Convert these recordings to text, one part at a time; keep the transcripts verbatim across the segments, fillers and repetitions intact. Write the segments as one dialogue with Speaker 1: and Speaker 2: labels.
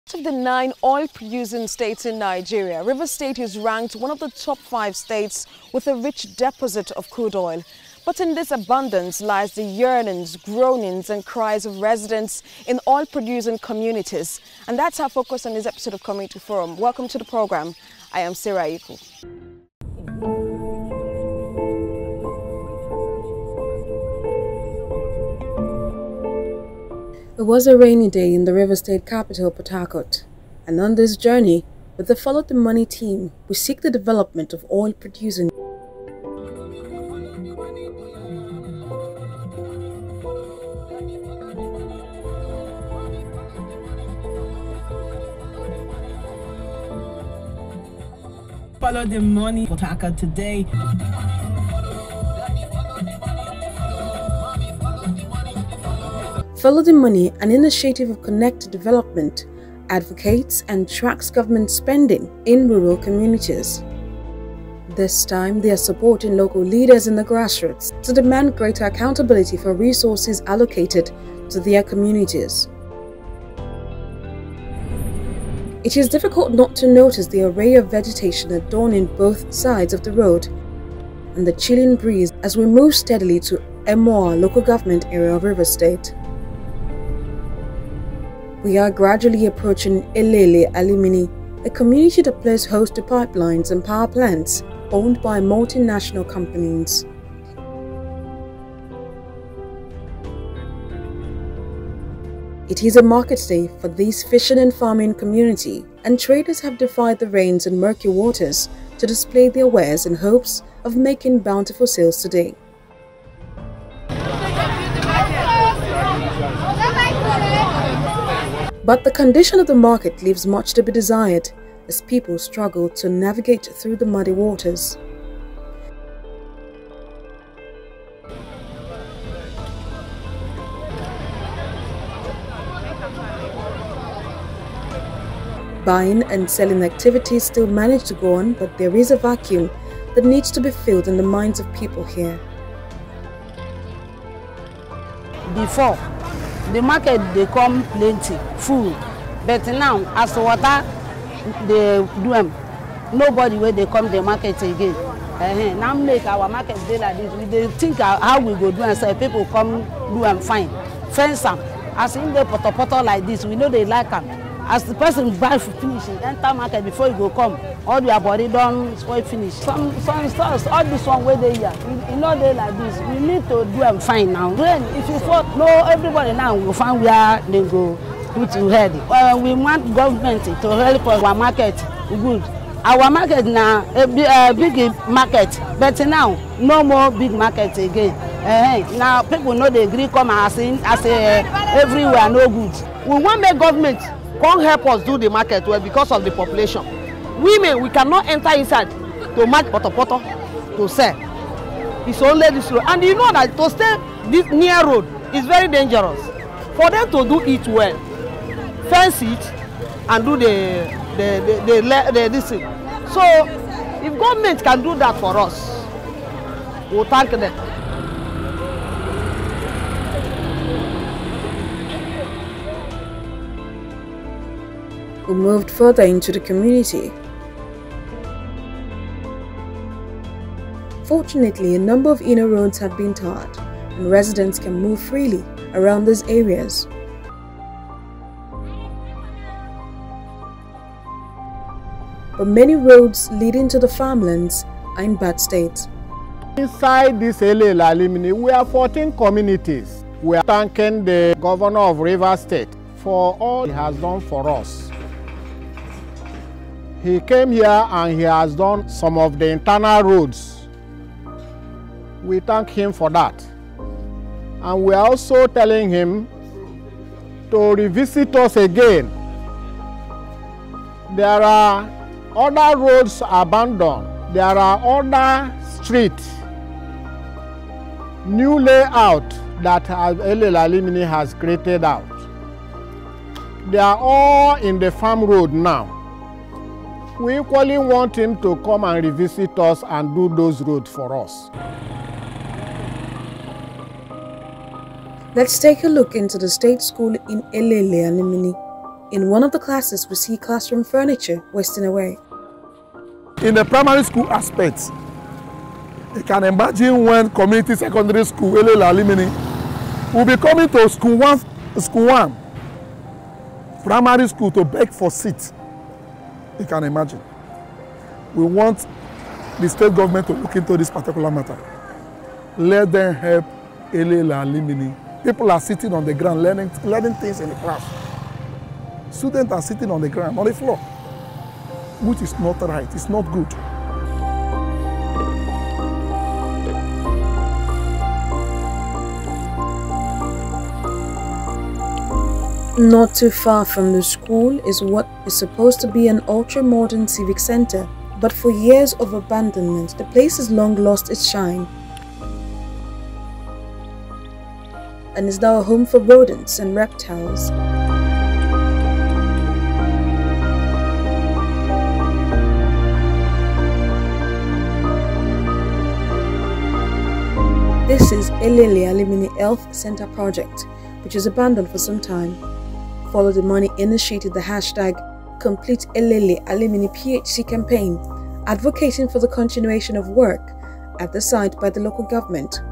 Speaker 1: Of the nine oil-producing states in Nigeria, Rivers State is ranked one of the top five states with a rich deposit of crude oil. But in this abundance lies the yearnings, groanings and cries of residents in oil-producing communities. And that's our focus on this episode of Community Forum. Welcome to the program. I am Sarah Iku. It was a rainy day in the Rivers State capital, Port Harcourt, and on this journey, with the Follow the Money team, we seek the development of oil-producing.
Speaker 2: Follow the Money Port Harcourt today.
Speaker 1: Follow the Money, an initiative of Connected Development, advocates and tracks government spending in rural communities. This time, they are supporting local leaders in the grassroots to demand greater accountability for resources allocated to their communities. It is difficult not to notice the array of vegetation adorning both sides of the road and the chilling breeze as we move steadily to Emoa local government area of Rivers State. We are gradually approaching Elele Alimini, a community that plays host to pipelines and power plants owned by multinational companies. It is a market day for this fishing and farming community, and traders have defied the rains and murky waters to display their wares in hopes of making bountiful sales today. But the condition of the market leaves much to be desired as people struggle to navigate through the muddy waters. Buying and selling activities still manage to go on, but there is a vacuum that needs to be filled in the minds of people here.
Speaker 3: Before, the market they come plenty, full, but now as water they do them, nobody where they come the market again. Uh-huh. Now make our market day like this. We they think how we go do and say people come do and fine, fence them. As in the poto poto like this, we know they like them. As the person buy for finishing, enter market before you go come, all your body done spoil finish. Some some stores, all this one where they here, you know they like this. We need to do them fine now. Then if you thought no, everybody now will find where they go put to head. Uh, we want government to help our market good. Our market now a uh, big market, but now no more big market again. Uh, now people know they agree come as in as a uh, everywhere no good.
Speaker 4: We want the government can't help us do the market well because of the population. Women, we cannot enter inside to mark poto poto to sell. It's only this road. And you know that to stay this near road is very dangerous. For them to do it well, fence it and do the the the, the, the, the this thing. So if government can do that for us, we'll thank them.
Speaker 1: We moved further into the community. Fortunately, a number of inner roads have been tarred, and residents can move freely around these areas. But many roads leading to the farmlands are in bad state.
Speaker 5: Inside this Elele Alimini, we are fourteen communities. We are thanking the governor of Rivers State for all he has done for us. He came here and he has done some of the internal roads. We thank him for that. And we are also telling him to revisit us again. There are other roads abandoned. There are other streets, new layout that Elele Alimini has created out. They are all in the farm road now. We equally want him to come and revisit us and do those roads for us.
Speaker 1: Let's take a look into the state school in Elele Alimini. In one of the classes, we see classroom furniture wasting away.
Speaker 6: In the primary school aspect, you can imagine when community secondary school, Elele Alimini, will be coming to school one, school one, primary school to beg for seats. You can imagine. We want the state government to look into this particular matter. Let them help Elele Alimini. People are sitting on the ground learning, learning things in the class. Students are sitting on the ground, on the floor, which is not right, it's not good.
Speaker 1: Not too far from the school is what is supposed to be an ultra-modern civic center, but for years of abandonment, the place has long lost its shine and is now a home for rodents and reptiles. This is Elele Alimini Health Center project, which is abandoned for some time. Follow the Money initiated the hashtag Complete Elele Alimini P H C campaign, advocating for the continuation of work at the site by the local government.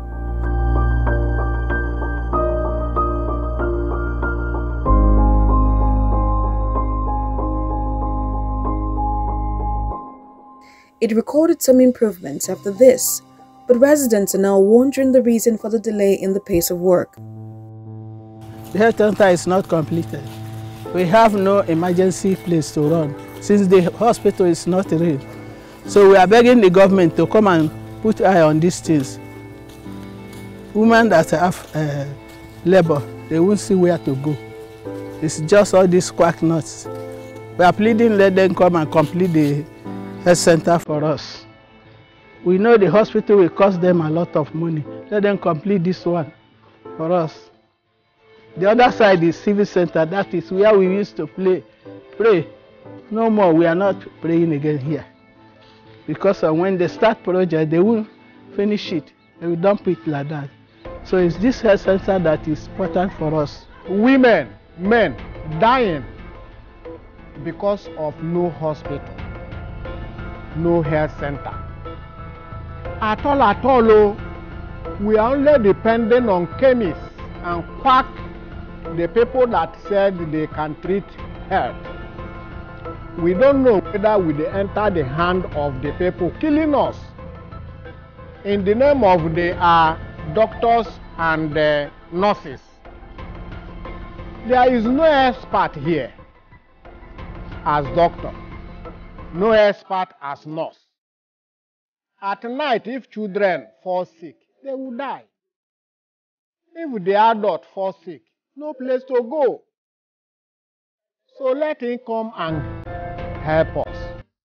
Speaker 1: It recorded some improvements after this, but residents are now wondering the reason for the delay in the pace of work.
Speaker 3: The health center is not completed. We have no emergency place to run since the hospital is not real. So we are begging the government to come and put eye on these things. Women that have uh, labor, they won't see where to go. It's just all these quack nuts. We are pleading, let them come and complete the health center for us. We know the hospital will cost them a lot of money. Let them complete this one for us. The other side is civic center. That is where we used to play, pray. No more, we are not praying again here. Because when they start project, they will finish it. They will dump it like that. So it's this health center that is important for us.
Speaker 5: Women, men dying because of no hospital, no health center. At all, at all, oh, we are only dependent on chemists and quack, the people that said they can treat health. We don't know whether we will enter the hand of the people killing us in the name of the uh, doctors and uh, nurses. There is no expert here as doctor, no expert as nurse. At night, if children fall sick, they will die. If the adult fall sick, no place to go. So let him come and help us.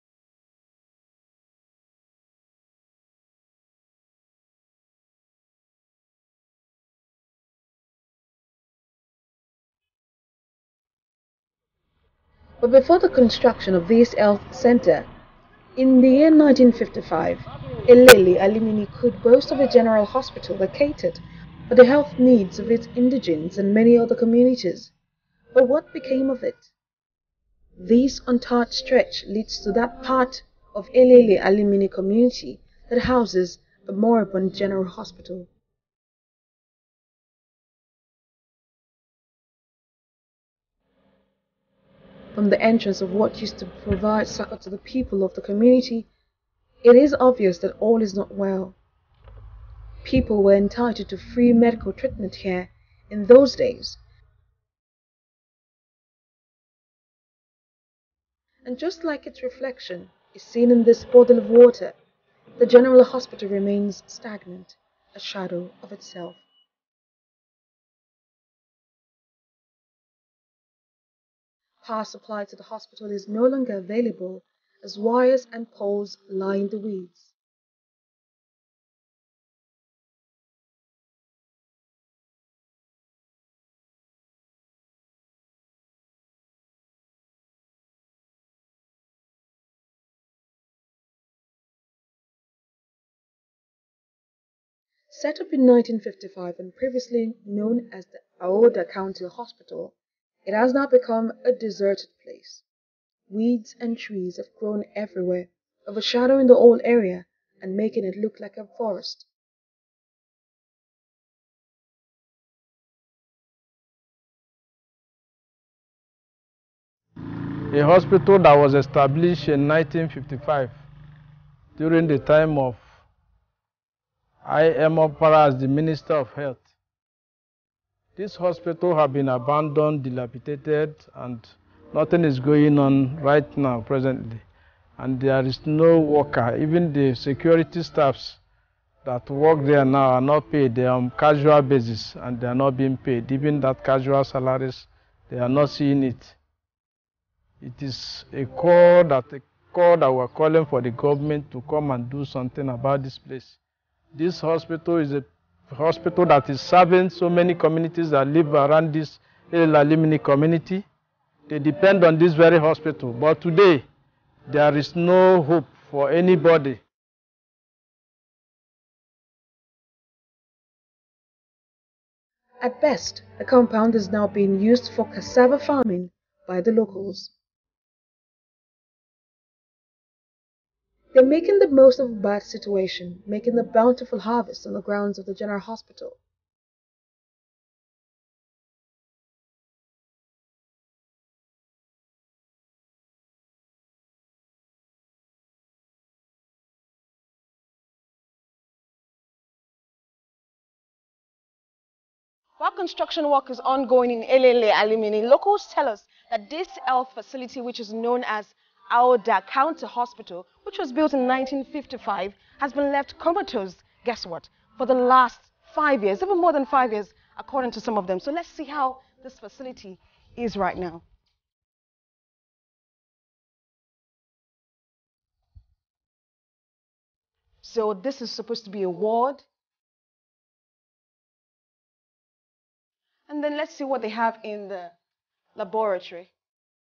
Speaker 1: But before the construction of this health center, in the year nineteen fifty-five, Elele Alimini could boast of a general hospital that catered for the health needs of its indigents and many other communities. But what became of it? This untouched stretch leads to that part of Elele Alimini community that houses a moribund general hospital. From the entrance of what used to provide succor to the people of the community, it is obvious that all is not well. People were entitled to free medical treatment here in those days. And just like its reflection is seen in this bottle of water, the general hospital remains stagnant, a shadow of itself. Power supply to the hospital is no longer available as wires and poles line the weeds. Set up in nineteen fifty-five and previously known as the Aoda County Hospital,
Speaker 7: It has now become a deserted place. Weeds and trees have grown everywhere, overshadowing the whole area and making it look like a forest.
Speaker 8: A hospital that was established in nineteen fifty-five during the time of I M Opara as the Minister of Health. This hospital has been abandoned, dilapidated, and nothing is going on right now, presently. And there is no worker. Even the security staffs that work there now are not paid. They are on casual basis and they are not being paid. Even that casual salaries, they are not seeing it. It is a call that a call that we're calling for the government to come and do something about this place. This hospital is a hospital that is serving so many communities that live around this Elele-Alimini community. They depend on this very hospital. But today, there is no hope for anybody.
Speaker 7: At best, the compound is now being used for cassava farming by the locals. They're making the most of a bad situation, making a bountiful harvest on the grounds of the General Hospital.
Speaker 1: While construction work is ongoing in Elele-Alimini, locals tell us that this health facility, which is known as Auda County Hospital, which was built in nineteen fifty-five, has been left comatose, guess what, for the last five years, even more than five years, according to some of them. So let's see how this facility is right now. So this is supposed to be a ward. And then let's see what they have in the laboratory.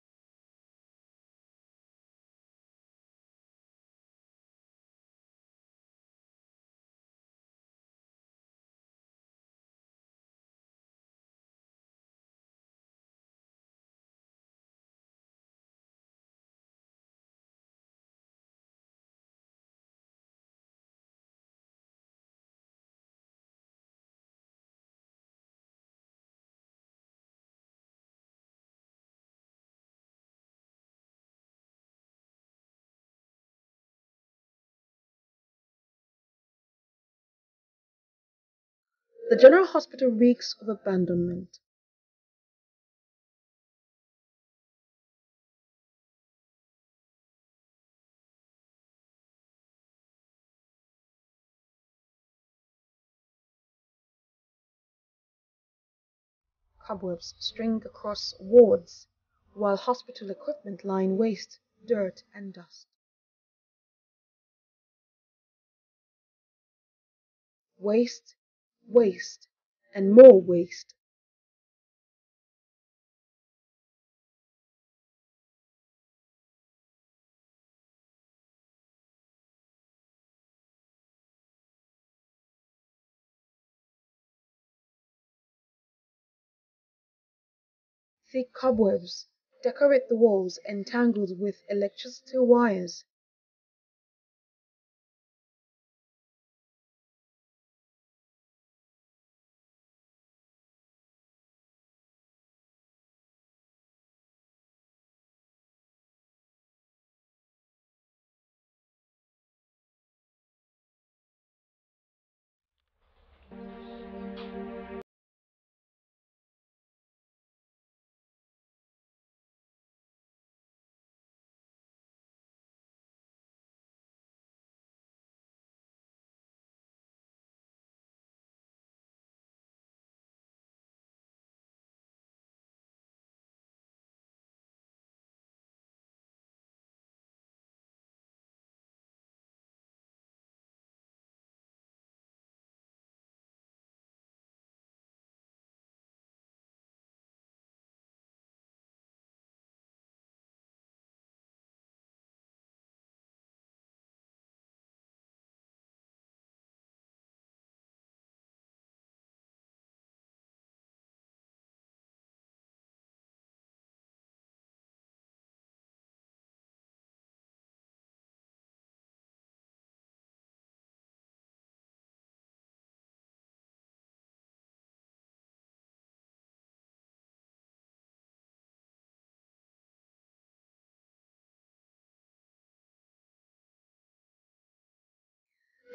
Speaker 7: The General Hospital reeks of abandonment. Cobwebs string across wards, while hospital equipment lie in waste, dirt, and dust. Waste, waste, and more waste. Thick cobwebs decorate the walls entangled with electricity wires.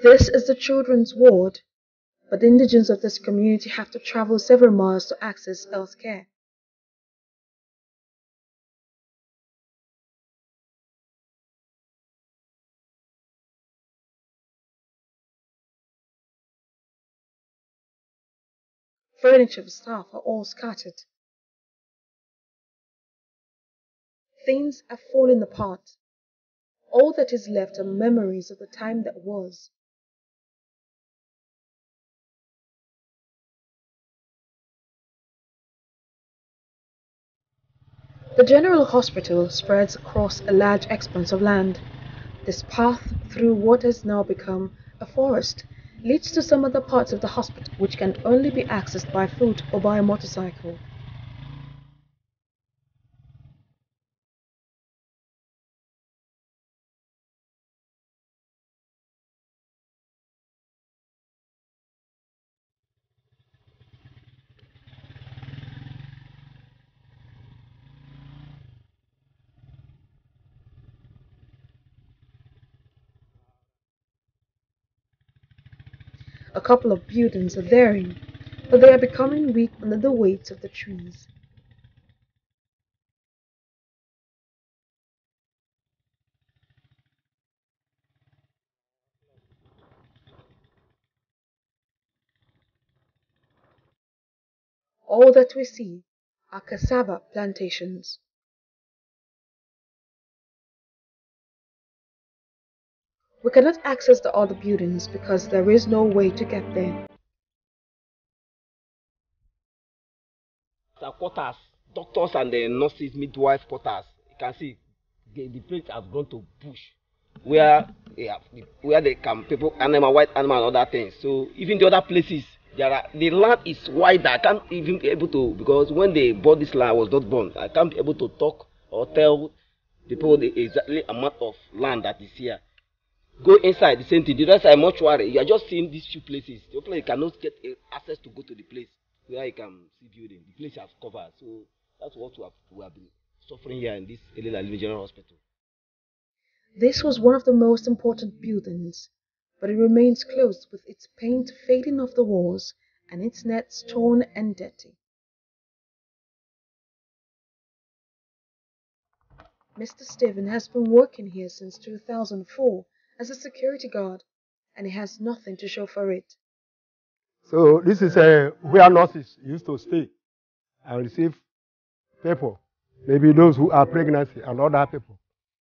Speaker 7: This is the children's ward, but the indigents of this community have to travel several miles to access health care. Furniture of staff are all scattered. Things have fallen apart. All that is left are memories of the time that was. The General Hospital spreads across a large expanse of land. This path through what has now become a forest leads to some other parts of the hospital which can only be accessed by foot or by a motorcycle. A couple of buildings are daring, but they are becoming weak under the weight of the trees. All that we see are cassava plantations. We cannot access the other buildings because there is no way to get there.
Speaker 9: The quarters, doctors and the nurses, midwife quarters. You can see the, the place has gone to bush, where they have, where they can people animal, white animal, and other things. So even the other places, there are the land is wider. I can't even be able to, because when they bought this land, I was not born. I can't be able to talk or tell people the exactly amount of land that is here. Go inside, the same thing. The rest are mortuary. You are just seeing these few places. The place you cannot get access to go to the place where you can see building. The place has covered. So that's what we have, we have been suffering here in this Elela Alimi General Hospital.
Speaker 7: This was one of the most important buildings, but it remains closed with its paint fading off the walls and its nets torn and dirty. Mister Stephen has been working here since two thousand four as a security guard, and he has nothing to show for it.
Speaker 10: So this is uh, where nurses used to stay and receive people, maybe those who are pregnant and other people.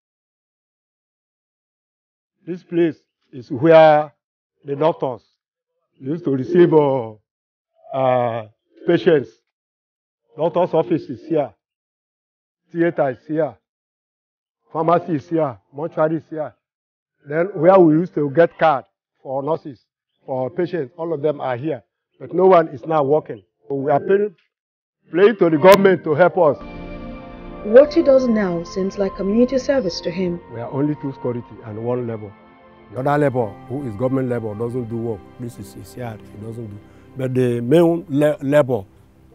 Speaker 10: This place is where the doctors used to receive uh, uh, patients. Doctor's office is here, theater is here, pharmacy is here, mortuary is here. Then where we used to get card for nurses, for patients, all of them are here. But no one is now working. So we are paying, playing to the government to help us.
Speaker 7: What he does now seems like community service to him.
Speaker 10: We are only two security and one labor. The other labor, who is government labor, doesn't do work. This is his yard, he doesn't do. But the main la labor,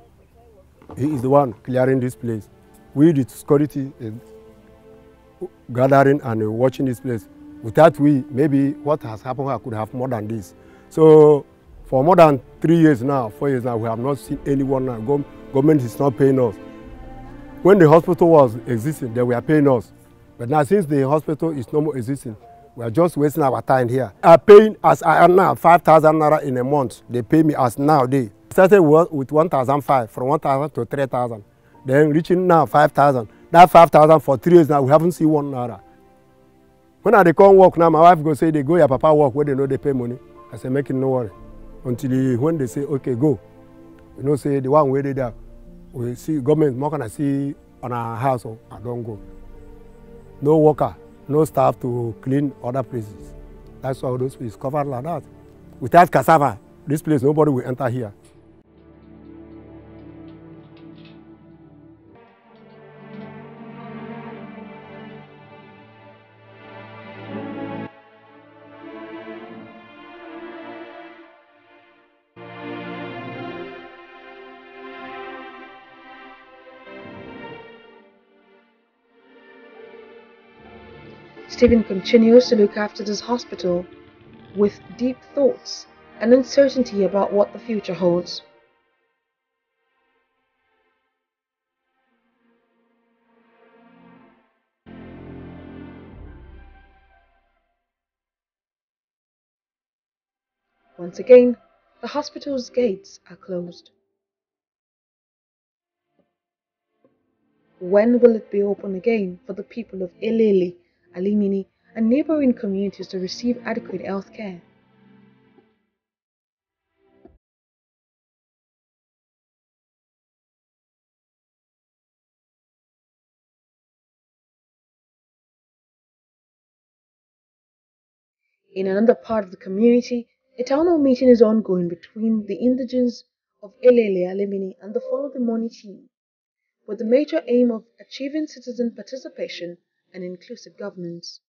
Speaker 10: he is the one clearing this place. We, the security, uh, gathering and uh, watching this place. Without we, maybe what has happened here could have more than this. So for more than three years now, four years now, we have not seen anyone now. Go government is not paying us. When the hospital was existing, they were paying us. But now since the hospital is no more existing, we are just wasting our time here. I'm paying as I am now, five thousand naira in a month. They pay me as nowadays. Started with one thousand five, from one thousand to three thousand. Then reaching now five thousand. That five thousand for three years now, we haven't seen one naira. When I they come work now, my wife go say they go your papa work where they know they pay money. I say make it no worry. Until the, when they say okay go, you know say the one where they there, we see government more can I see on our house or I don't go. No worker, no staff to clean other places. That's why those places covered like that. Without cassava, this place nobody will enter here.
Speaker 7: Stephen continues to look after this hospital, with deep thoughts and uncertainty about what the future holds. Once again, the hospital's gates are closed. When will it be open again for the people of Elele, Alimini, and neighboring communities to receive adequate health care? In another part of the community, a town hall meeting is ongoing between the indigents of Elele, Alimini and the Follow the Money team, with the major aim of achieving citizen participation and inclusive governance.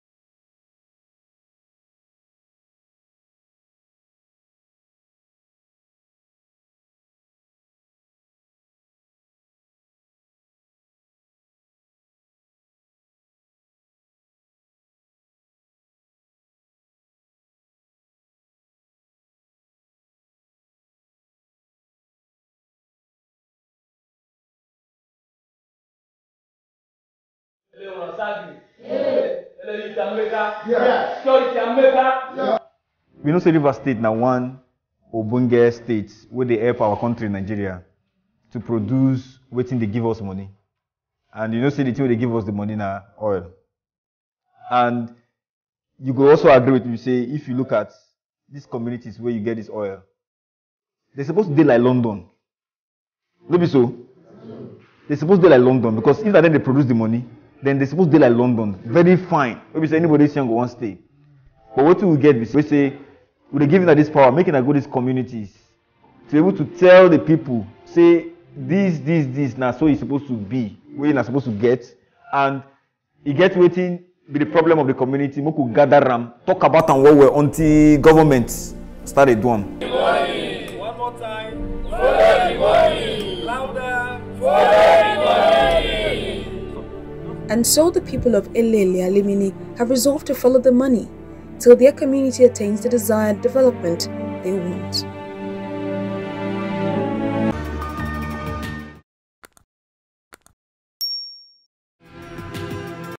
Speaker 11: We know say Rivers State now one Obunge state where they help our country Nigeria to produce waiting they give us money. And you know say the thing they give us the money now oil. And you could also agree with me say if you look at these communities where you get this oil, they're supposed to be like London. Don't be so. They're supposed to be like London because if then they produce the money, then they're supposed to be like London. Very fine. Maybe say anybody young go one stay. But what we get, we say, we give that this power, making a good these communities to be able to tell the people, say this, this, this, now so it's supposed to be, where you're not supposed to get, and you get waiting be the problem of the community. We could gather them, talk about and what we're until government started doing.
Speaker 12: One more time. Louder.
Speaker 7: And so the people of Elele, Alimini have resolved to follow the money till their community attains the desired development they want.